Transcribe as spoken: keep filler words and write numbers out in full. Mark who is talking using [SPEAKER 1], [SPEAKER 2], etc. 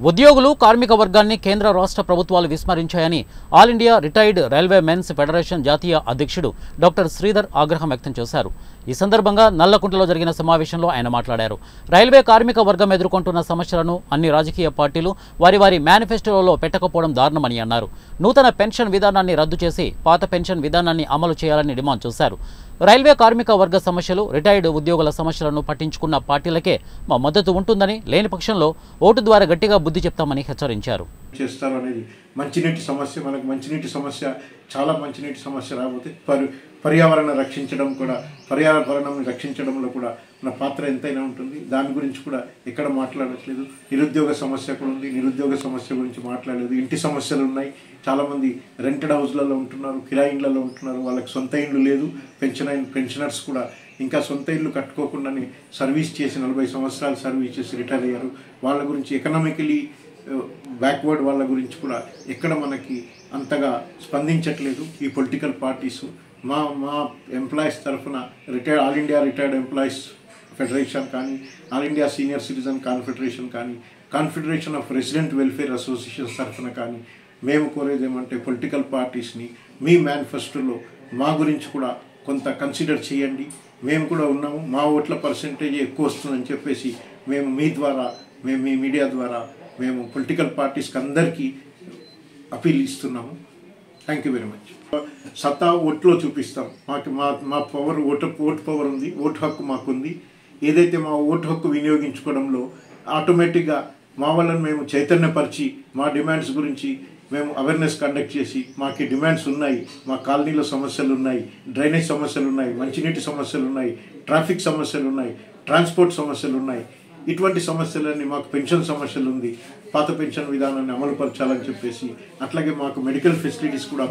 [SPEAKER 1] ఉద్యోగులు కార్మిక వర్గాన్ని కేంద్ర రాష్ట్ర ప్రభుత్వాలు విస్మరించాయని all India retired railway men's federation జాతీయ అధ్యక్షుడు డాక్టర్ శ్రీధర్ ఆగ్రహం వ్యక్తం చేశారు. ఈ సందర్భంగా నల్లకుంటలో జరిగిన సమావేశంలో ఆయన మాట్లాడారు. రైల్వే కార్మిక వర్గం ఎదుర్కొంటున్న సమస్యలను అన్ని రాజకీయ పార్టీలు వారి వారి మేనిఫెస్టోలలో పెట్టకపోవడం దారుణమని అన్నారు. నూతన పెన్షన్ విధానాన్ని రద్దు చేసి పాత పెన్షన్ విధానాన్ని అమలు చేయాలని డిమాండ్ చేశారు. రైల్వే కార్మిక వర్గ సమస్యలు, రిటైర్డ్ ఉద్యోగుల సమస్యలను పట్టించుకున్న పార్టీలకే మా మద్దతు ఉంటుందని, లేని పక్షంలో ఓటు ద్వారా గట్టిగా బుద్ధి చెప్తామని హెచ్చరించారు.
[SPEAKER 2] చేస్తారు అనేది మంచినీటి సమస్య, మనకు మంచినీటి సమస్య చాలా మంచినీటి సమస్య రాబోతే పరి పర్యావరణం రక్షించడం కూడా పర్యావరణం రక్షించడంలో కూడా మన పాత్ర ఎంతైనా ఉంటుంది. దాని గురించి కూడా ఎక్కడ మాట్లాడట్లేదు. నిరుద్యోగ సమస్య కూడా ఉంది, నిరుద్యోగ సమస్య గురించి మాట్లాడలేదు. ఇంటి సమస్యలు ఉన్నాయి. చాలామంది రెంటెడ్ హౌస్లలో ఉంటున్నారు, కిరాయి ఇండ్లలో ఉంటున్నారు, వాళ్ళకి సొంత ఇండ్లు లేదు. పెన్షన్ పెన్షనర్స్ కూడా ఇంకా సొంత ఇల్లు కట్టుకోకుండానే సర్వీస్ చేసి నలభై సంవత్సరాలు సర్వీస్ చేసి రిటైర్ అయ్యారు. వాళ్ళ గురించి ఎకనామికలీ బ్యాక్వర్డ్ వాళ్ళ గురించి కూడా ఎక్కడ మనకి అంతగా స్పందించట్లేదు ఈ పొలిటికల్ పార్టీస్. మా మా ఎంప్లాయీస్ తరఫున retired all India retired employees federation కానీ, all India senior citizen confederation కానీ, confederation of resident welfare associations తరఫున కానీ మేము కోరేది ఏమంటే పొలిటికల్ పార్టీస్ని మీ మేనిఫెస్టోలో మా గురించి కూడా కొంత కన్సిడర్ చేయండి. మేము కూడా ఉన్నాము, మా ఓట్ల పర్సెంటేజ్ ఎక్కువ వస్తుందని చెప్పేసి మేము మీ ద్వారా మేము మీ మీడియా ద్వారా మేము పొలిటికల్ పార్టీస్కి అందరికీ అపీల్ ఇస్తున్నాము. Thank you very much. సత్తా ఓట్లో చూపిస్తాం. మాకు మా మా పవర్ ఓటు ఓటు పవర్ ఉంది, ఓటు హక్కు మాకుంది. ఏదైతే మా ఓటు హక్కు వినియోగించుకోవడంలో ఆటోమేటిక్గా మా వాళ్ళని మేము చైతన్యపరిచి మా డిమాండ్స్ గురించి మేము అవేర్నెస్ కండక్ట్ చేసి మాకు డిమాండ్స్ ఉన్నాయి, మా కాలనీలో సమస్యలు ఉన్నాయి, డ్రైనేజ్ సమస్యలు ఉన్నాయి, మంచినీటి సమస్యలు ఉన్నాయి, ట్రాఫిక్ సమస్యలు ఉన్నాయి, ట్రాన్స్పోర్ట్ సమస్యలు ఉన్నాయి. ఇటువంటి సమస్యలన్నీ మాకు పెన్షన్ సమస్యలు ఉంది, పాత పెన్షన్ విధానాన్ని అమలుపరచాలని చెప్పేసి, అట్లాగే మాకు మెడికల్ ఫెసిలిటీస్ కూడా